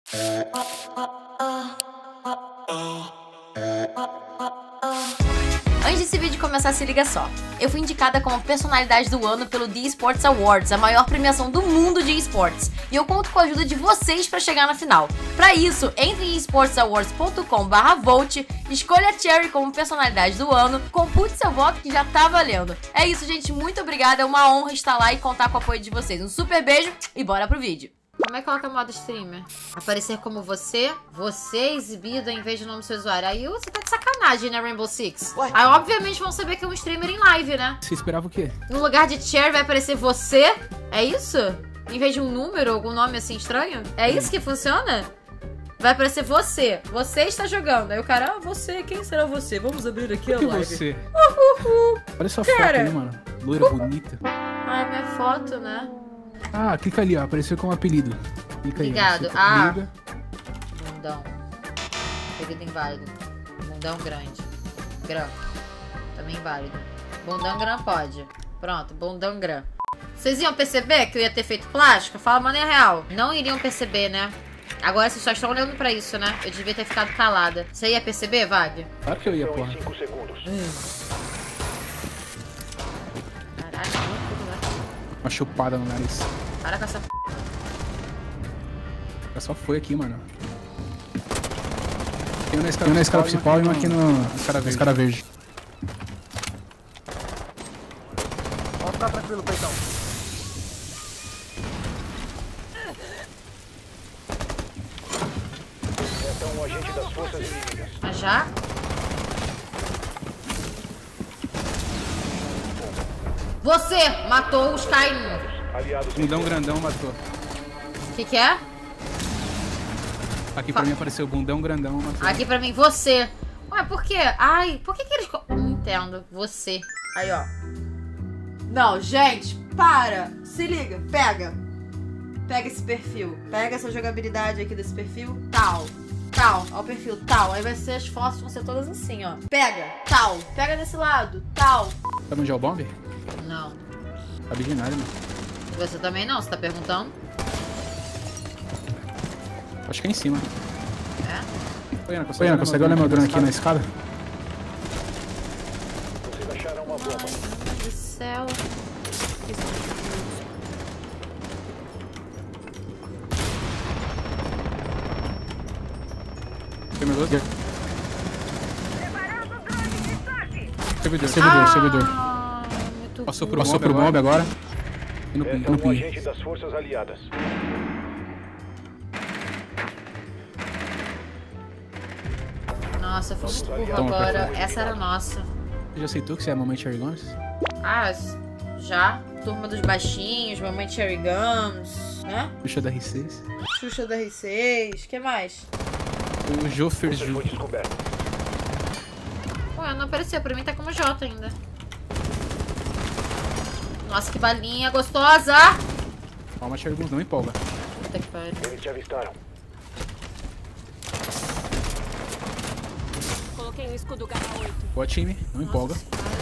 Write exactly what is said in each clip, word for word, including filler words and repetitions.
Antes desse vídeo começar, se liga só. Eu fui indicada como personalidade do ano pelo The Esports Awards, a maior premiação do mundo de esportes. E eu conto com a ajuda de vocês pra chegar na final. Pra isso, entre em esports awards ponto com barra vote, escolha a Cherry como personalidade do ano, compute seu voto que já tá valendo. É isso, gente. Muito obrigada. É uma honra estar lá e contar com o apoio de vocês. Um super beijo e bora pro vídeo. Como é que coloca modo streamer? Aparecer como você, você exibido em vez do nome do seu usuário. Aí você tá de sacanagem, né, Rainbow Six? Ué? Aí obviamente vão saber que é um streamer em live, né? Você esperava o quê? No lugar de Cherry vai aparecer você? É isso? Em vez de um número, algum nome assim estranho? É isso que funciona? Vai aparecer você. Você está jogando. Aí o cara, ah, você, quem será você? Vamos abrir aqui a que live. Você? Uh, uh, uh. Olha sua Cara. foto aí, mano. Loira Uh. bonita. Ah, é minha foto, né? Ah, clica ali, ó. Apareceu como apelido. Clica aí. Obrigado. Você Ah. liga. Bundão. Apelido inválido. Bundão grande. Grã. Também inválido. Bundão grã pode. Pronto, bundão grã. Vocês iam perceber que eu ia ter feito plástico? Fala, mano, é real. Não iriam perceber, né? Agora vocês só estão olhando pra isso, né? Eu devia ter ficado calada. Você ia perceber, Vag? Claro que eu ia, porra. Hum. Caralho, tudo, né? Uma chupada no nariz. Para com essa p... Ela só foi aqui, mano. Tem um na escala, um na escala principal e um aqui no escala verde. Escala verde. Pode ficar tranquilo, peitão. Esse é um agente das forças inimigas. Mas já? Você matou os Kainu. Aliados Bundão grandão matou. O que que é? Aqui pra mim apareceu bundão grandão matou. Aqui pra mim, você. Ué, por quê? Ai, por que que eles... co- Não entendo. Você. Aí, ó. Não, gente, para. Se liga, pega. Pega esse perfil. Pega essa jogabilidade aqui desse perfil. Tal. Tal. Ó o perfil. Tal. Aí vai ser as fotos, vão ser todas assim, ó. Pega. Tal. Pega desse lado. Tal. Sabe onde é o bomb? Não. Sabe de nada, mano. Você também não, você tá perguntando? Acho que é em cima. É? Oi, Ana, consegue, Ana, consegue olhar meu drone aqui na escada? Vocês acharam uma bomba. Ai, meu Deus do céu. Tem meu doze? Servidor, servidor, servidor. Ah, muito Passou bom. pro, Passou pro bomb agora. E no ping, Esse é no um ping. agente das forças aliadas. Nossa, eu fui muito burro Toma, agora. perfeito. Essa era nossa. Você já aceitou que você é a mamãe Cherry Gomes? Ah, já. Turma dos baixinhos, Mamãe Cherry Gums, né? Puxa da R seis. Xuxa da R seis. O que mais? O Jofer Você Ju. foi descoberto. Ué, não apareceu. Pra mim tá como J ainda. Nossa, que balinha gostosa! Calma, Cherry Gomes, não empolga. Puta que pariu. Eles te avistaram. Coloquei um escudo garra oito. Boa time, não empolga.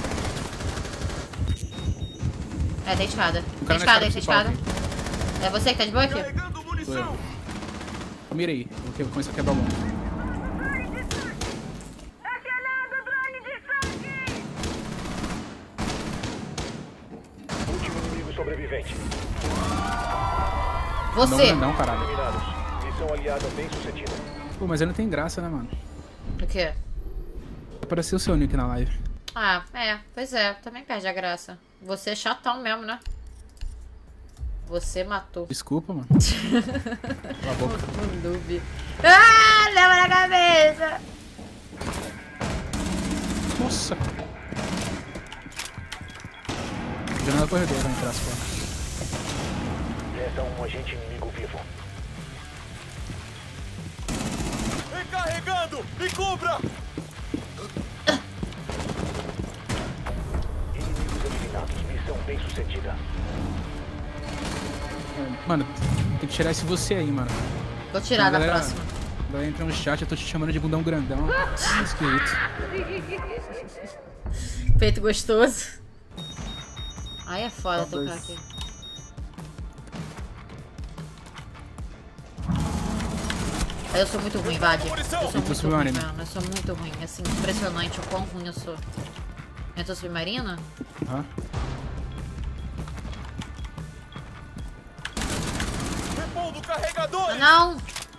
É, tem escada. O Tem cara na escada, tem escada escada. É você que tá de boa aqui? Sou eu. Mira aí, eu vou começar a quebrar o bomb. Último inimigo sobrevivente. Você! Não, não, caralho. Eliminados. Missão aliada bem sucedida. Pô, mas aí não tem graça, né, mano? O quê? Apareceu o seu nick na live. Ah, é. Pois é. Também perde a graça. Você é chatão mesmo, né? Você matou. Desculpa, mano. Cala a boca. Um noob. Ah, leva na cabeça! Nossa. Janela do corredor, vai entrar as portas. Esse é um agente inimigo vivo. Recarregando! Me cubra! Inimigos eliminados. Missão bem sucedida. Mano, tem que tirar esse você aí, mano. Vou tirar da Galera- próxima. A galera entra no chat, eu tô te chamando de bundão grandão. Esquisito. Peito gostoso. Aí é foda Tá tocar dois. aqui. Eu sou muito ruim, Vag. Eu sou muito ruim, submarino. mano. Eu sou muito ruim. Assim, impressionante o quão ruim eu sou. Entrou submarino? Aham. Repondo carregador! Ah, não!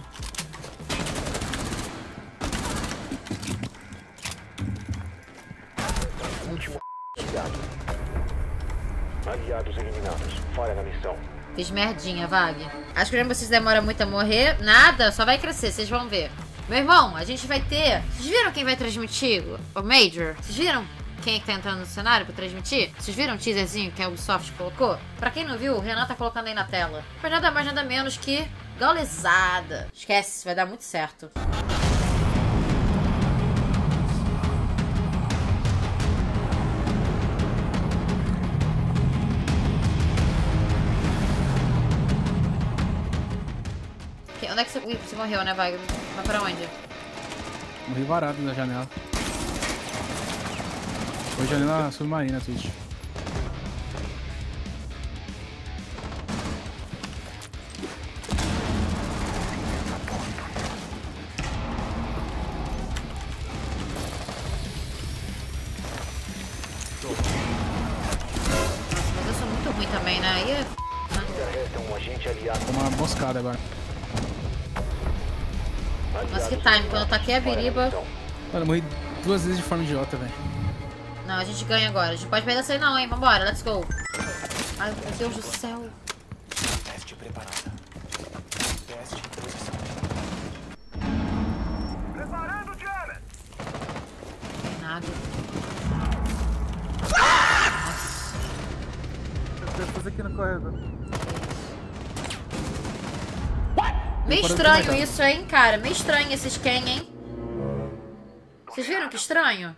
Último aliado. Aliados eliminados. Falha na missão. Fiz merdinha, Vag. Acho que o Rainbow Six demora muito a morrer. Nada, só vai crescer, vocês vão ver. Meu irmão, a gente vai ter... Vocês viram quem vai transmitir? O Major? Vocês viram quem é que tá entrando no cenário pra transmitir? Vocês viram o teaserzinho que a Ubisoft colocou? Pra quem não viu, o Renan tá colocando aí na tela. Foi nada mais, nada menos que Gaules-ada. Esquece, vai dar muito certo. Onde é que você, Ui, você morreu, né, Vag? Mas pra onde? Morri varado na janela. Foi janela submarina, Twitch. Mas eu sou muito ruim também, né? Aí é f... Ainda resta um agente aliado. Tô uma moscada agora. Nossa, que time. Quando eu taquei a biriba... Mano, eu morri duas vezes de forma idiota, velho. Não, a gente ganha agora. A gente pode perder essa aí não, hein? Vambora, let's go. Ai, meu Deus do céu. Teste preparada. Teste em posição. Preparando, Jared! Não tem nada. Pessoas aqui no corredor. Meio estranho isso, hein, cara? Meio estranho esses Ken, hein? Vocês viram que estranho?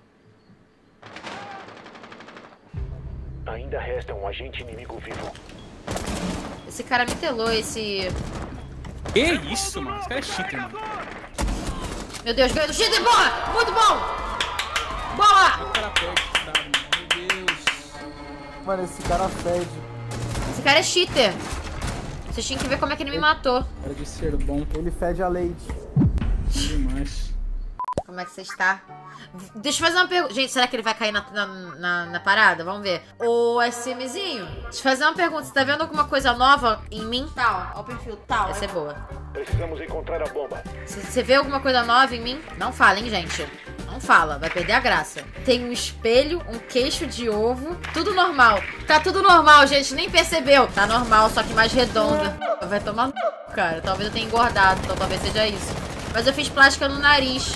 Ainda resta um agente inimigo vivo. Esse cara me telou, esse... Que isso, mano? Esse cara é cheater, mano. Meu Deus, ganho do cheater, boa! Muito bom! Boa! O cara perde, cara, mano. Meu Deus. Mano, esse cara fede. Esse cara é cheater. Vocês tinham que ver como é que ele me matou. Cara de ser bom. Ele fede a leite. Demais. Como é que você está? Deixa eu fazer uma pergunta. Gente, será que ele vai cair na, na, na, na parada? Vamos ver. Ô, SMzinho, deixa eu fazer uma pergunta. Você tá vendo alguma coisa nova em mim? Tal, ó o perfil, tal. Essa é boa. Precisamos encontrar a bomba. Você vê alguma coisa nova em mim? Não fala, hein, gente? Não fala, vai perder a graça. Tem um espelho, um queixo de ovo, tudo normal. Tá tudo normal, gente, nem percebeu. Tá normal, só que mais redonda. Vai tomar no c, cara. Talvez eu tenha engordado, então talvez seja isso. Mas eu fiz plástica no nariz.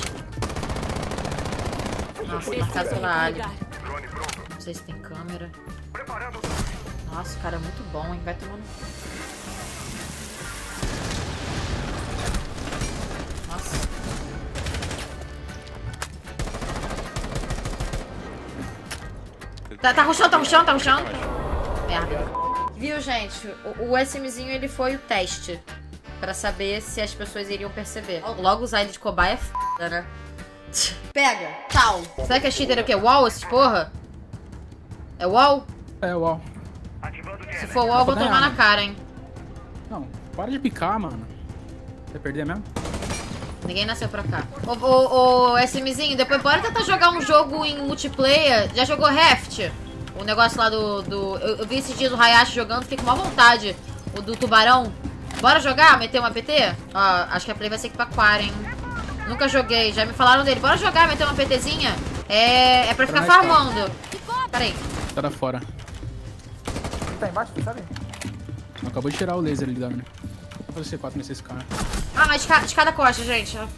Nossa, marcado na área. Não sei se tem câmera. Nossa, o cara é muito bom, hein? Vai tomando. Nossa. Tá, tá rushando, tá rushando, tá rushando. Merda. Viu, gente? O, o SMzinho, ele foi o teste. Pra saber se as pessoas iriam perceber. Logo usar ele de cobaia é foda, né? Pega, tal. Será que é cheater é o quê? Wall, esses porra? É wall? É, uau. Se for wall, eu vou tomar na cara, hein? Não, para de picar, mano. Vai perder mesmo? Ninguém nasceu pra cá. Ô, ô, ô, SMzinho, depois bora tentar jogar um jogo em multiplayer. Já jogou Raft? O negócio lá do... do eu, eu vi esse dia do Hayashi jogando, fiquei com uma vontade. O do tubarão. Bora jogar? Meter um A P T? Ó, acho que a play vai ser aqui pra Aquara, hein? Nunca joguei, já me falaram dele. Bora jogar, meter uma PTzinha? É, é pra ficar farmando. Pera aí. Tá fora. Ele tá embaixo, sabe? Acabou de tirar o laser ali da mina. Vou fazer C quatro nesse cara. Ah, mas escada, escada costa, gente. Ah,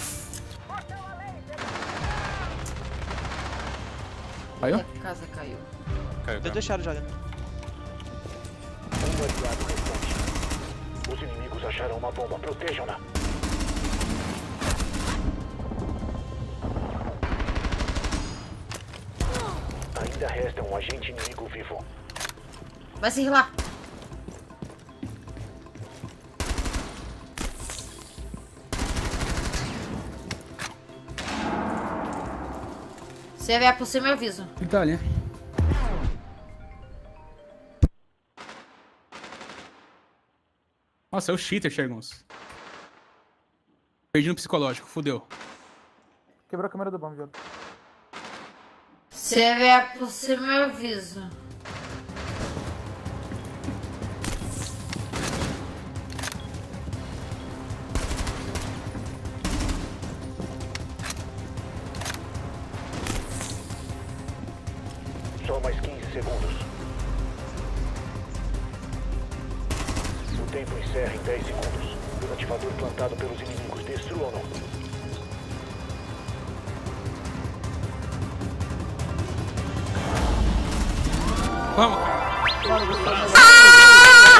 Caiu? a casa caiu. Caiu, caiu. Deixaram já. Um aliado restante. Os inimigos acharam uma bomba. Protejam-na. Ainda resta um agente inimigo vivo. Vai se rilar. Se vier por cima, eu aviso. Ele tá ali. Nossa, é o cheater, Xergons. Perdi no psicológico, fudeu. Quebrou a câmera do bomb, viado. Se vier por cima, eu aviso. Só mais quinze segundos. O tempo encerra em dez segundos. Desativador plantado pelos inimigos. Destruam-no. Vamos, cara. Ah!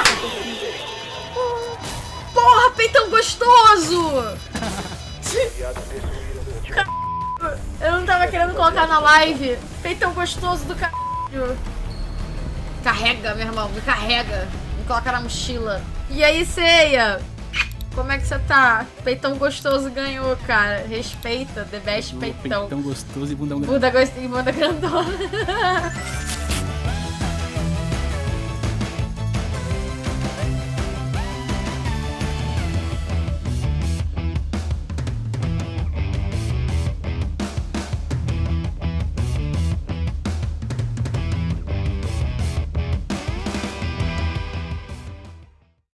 Porra, peitão gostoso! Aliados destruíram o desativador. Eu não tava querendo colocar na live. Peitão gostoso do caralho. Carrega, meu irmão, me carrega. Me coloca na mochila. E aí, Ceia? Como é que você tá? Peitão gostoso ganhou, cara. Respeita, the best peitão. Peitão gostoso e bundão grande. Bunda gostoso e bunda grandona.